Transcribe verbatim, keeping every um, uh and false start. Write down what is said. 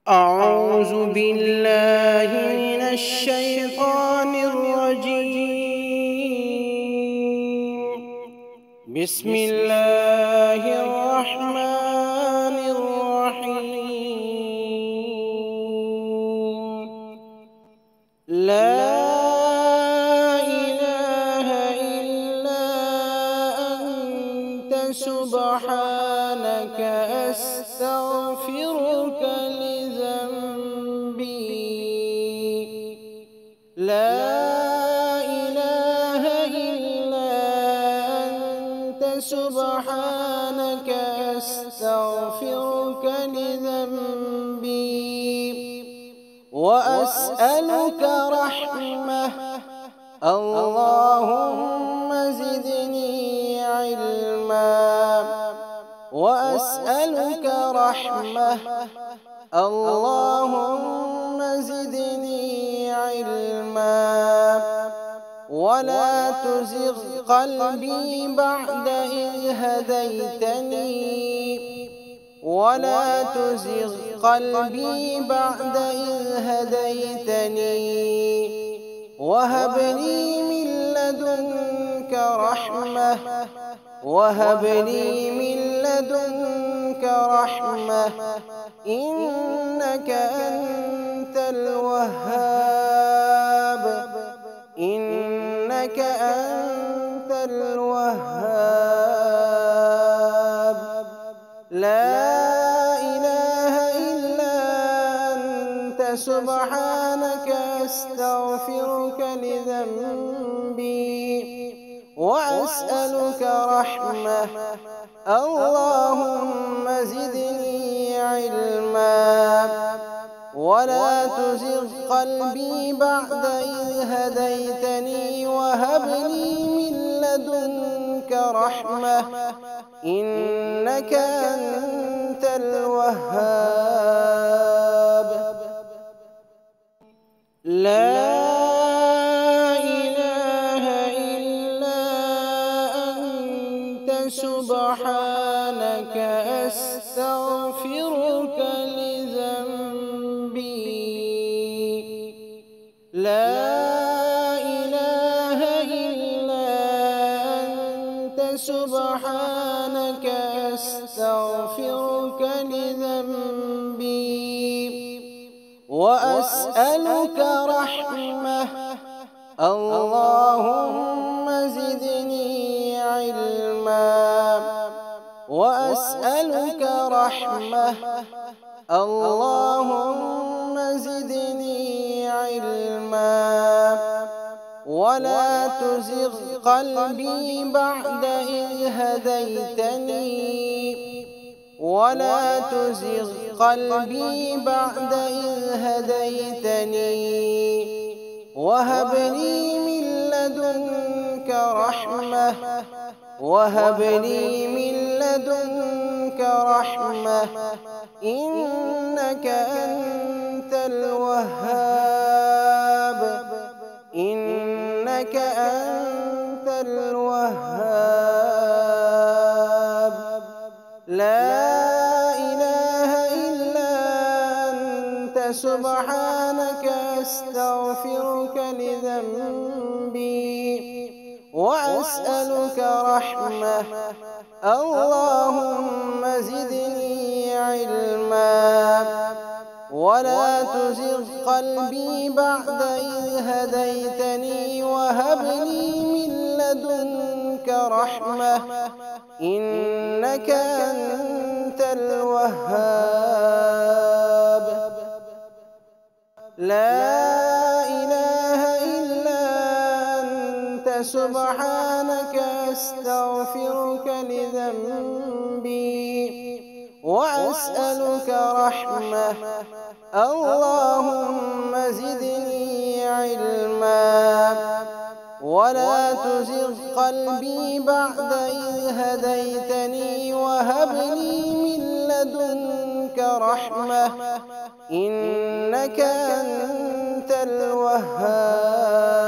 أعوذ بالله من الشيطان الرجيم. بسم الله الرحمن الرحيم. لا إله إلا أنت سبحانك أستغفرك لذنبي. لا إله إلا أنت سبحانك أستغفرك لذنبي وأسألك رحمة. اللهم زدني علما وأسألك رحمة. اللهم زدني علما ولا تزغ قلبي بعد إذ هديتني ولا تزغ قلبي بعد إذ هديتني وهب لي من لدنك رحمة وهب لي من لدنك رحمة إنك أنت الوهاب إنك أنت الوهاب. لا إله إلا أنت سبحانك أستغفرك لذنبي وأسألك رحمة. اللهم زدني علما ولا تزغ قلبي بعد إذ هديتني وهب لي من لدنك رحمة إنك أنت الوهاب. لا إله إلا أنت سبحانك أستغفرك لذنبي. لا إله إلا أنت سبحانك أستغفرك لذنبي وأسألك رحمة. اللهم زدني علما وأسألك رحمة. اللهم زدني علما ولا تزغ قلبي بعد إذ هديتني ولا تزغ قلبي بعد إذ هديتني وهب لي من لدنك رحمة وهب لي من لدنك رحمة إنك أنت الوهاب إنك أنت الوهاب. لا إله إلا أنت سبحانك أستغفرك لذنبي وأسألك رحمة. اللهم زدني علما ولا تزغ قلبي بعد إذ هديتني وهب لي من لدنك رحمة إنك أنت الوهاب. لا إله إلا أنت سبحانك أستغفرك لذنبي وأسألك رحمة. اللهم زدني علما ولا تزغ قلبي بعد إذ هديتني وهب لي من لدنك رحمة إنك أنت الوهاب.